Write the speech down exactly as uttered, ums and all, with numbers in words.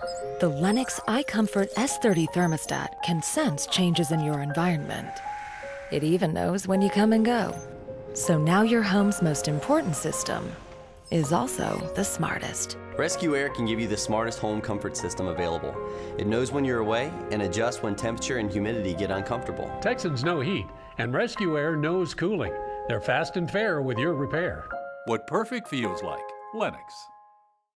The Lennox iComfort S thirty thermostat can sense changes in your environment. It even knows when you come and go. So now your home's most important system is also the smartest. Rescue Air can give you the smartest home comfort system available. It knows when you're away and adjusts when temperature and humidity get uncomfortable. Texans know heat, and Rescue Air knows cooling. They're fast and fair with your repair. What perfect feels like. Lennox.